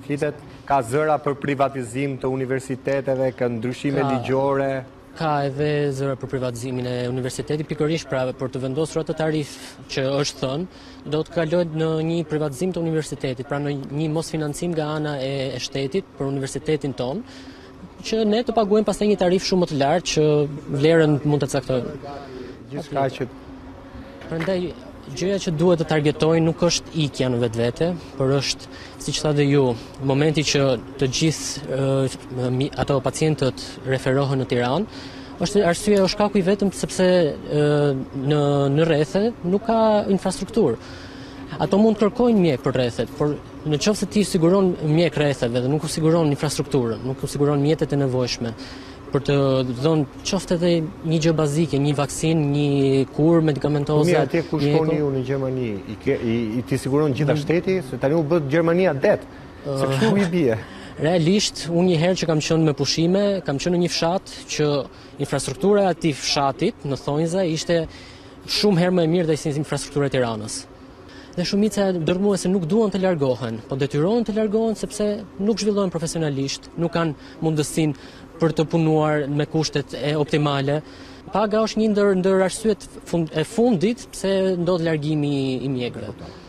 Flitet, ka zëra për privatizim të universiteteve, ka ndryshime ligjore. Ka edhe zëra për privatizimin e universitetit, pikërisht pra për të vendosur atë tarif që është thënë, do të kalohet në një privatizim të universitetit, pra në një mosfinancim nga ana e shtetit për universitetin tonë, që ne të paguajmë pastaj një tarif shumë më të lartë që vlerën mund të caktojmë. Gjithçka që Prandaj gjëja që duhet të targetojnë nuk është ikja në vetvete, por është, siç thatë ju, momenti që të gjithë ato pacientët referohen në Tiranë, është arsyeja, është shkaku i vetëm sepse në rrethe nuk ka infrastrukturë. Ato mund të kërkojnë mjek për rrethet, por në qoftë se ti siguron mjek rretheve dhe nuk u siguron infrastrukturën, nuk u siguron mjetet e nevojshme, për të dhënë qoftë edhe një gjë bazike, një vaksinë, një kurë medikamentoze. Atje ku shkoni ju në Gjermani, i ti siguron gjitha shteti, se tani u bë Gjermania det, se kështu i bie. Realisht, unë një herë që kam qenë me pushime, kam qenë në një fshat që infrastruktura e atij fshatit në Thonjza ishte shumë herë më e mirë se infrastruktura e Tiranës. Dhe shumica e dërmuese nuk duan të largohen, po detyrohen të largohen sepse nuk zhvillohen profesionalisht, nuk kanë mundësinë për të punuar me kushtet e optimale. Paga është një ndër arsyet e fundit pse ndodh largimi i mjekëve.